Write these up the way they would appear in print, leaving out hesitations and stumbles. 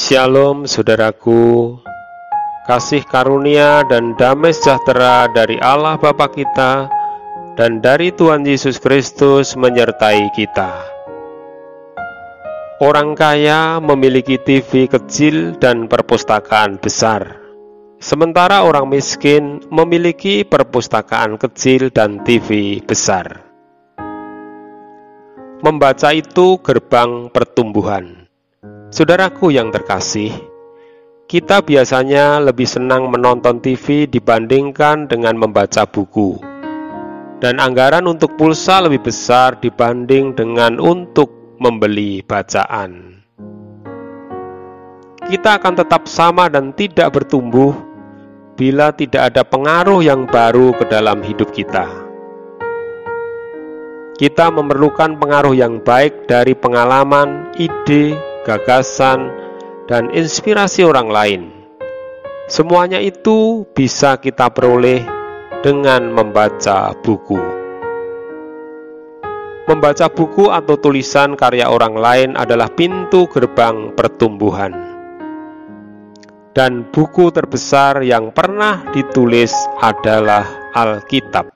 Shalom saudaraku, kasih karunia dan damai sejahtera dari Allah Bapa kita dan dari Tuhan Yesus Kristus menyertai kita. Orang kaya memiliki TV kecil dan perpustakaan besar, sementara orang miskin memiliki perpustakaan kecil dan TV besar. Membaca itu gerbang pertumbuhan. Saudaraku yang terkasih, kita biasanya lebih senang menonton TV dibandingkan dengan membaca buku. Dan anggaran untuk pulsa lebih besar dibanding dengan untuk membeli bacaan. Kita akan tetap sama dan tidak bertumbuh bila tidak ada pengaruh yang baru ke dalam hidup kita. Kita memerlukan pengaruh yang baik dari pengalaman, ide, gagasan, dan inspirasi orang lain. Semuanya itu bisa kita peroleh dengan membaca buku. Membaca buku atau tulisan karya orang lain adalah pintu gerbang pertumbuhan. Dan buku terbesar yang pernah ditulis adalah Alkitab.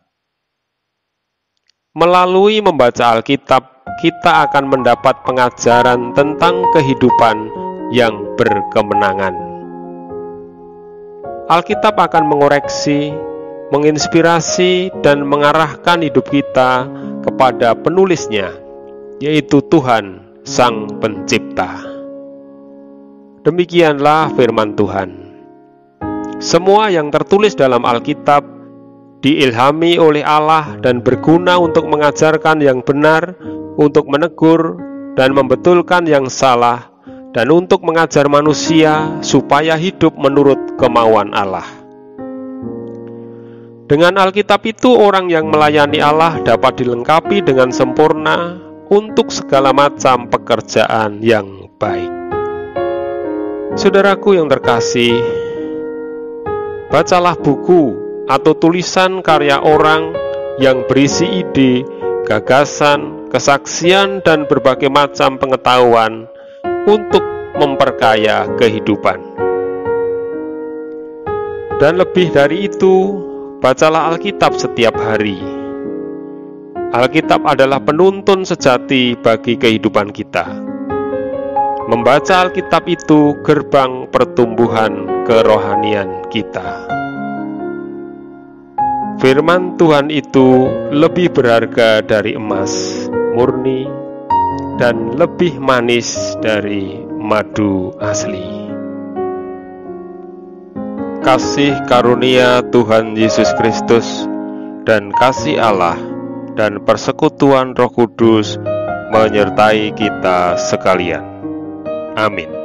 Melalui membaca Alkitab, kita akan mendapat pengajaran tentang kehidupan yang berkemenangan. Alkitab akan mengoreksi, menginspirasi, dan mengarahkan hidup kita kepada penulisnya, yaitu Tuhan Sang Pencipta. Demikianlah firman Tuhan. Semua yang tertulis dalam Alkitab diilhami oleh Allah dan berguna untuk mengajarkan yang benar, untuk menegur dan membetulkan yang salah, dan untuk mengajar manusia supaya hidup menurut kemauan Allah. Dengan Alkitab itu, orang yang melayani Allah dapat dilengkapi dengan sempurna untuk segala macam pekerjaan yang baik. Saudaraku yang terkasih, bacalah buku atau tulisan karya orang yang berisi ide, gagasan, kesaksian, dan berbagai macam pengetahuan untuk memperkaya kehidupan. Dan lebih dari itu, bacalah Alkitab setiap hari. Alkitab adalah penuntun sejati bagi kehidupan kita. Membaca Alkitab itu gerbang pertumbuhan kerohanian kita. Firman Tuhan itu lebih berharga dari emas murni dan lebih manis dari madu asli. Kasih karunia Tuhan Yesus Kristus dan kasih Allah dan persekutuan Roh Kudus menyertai kita sekalian. Amin.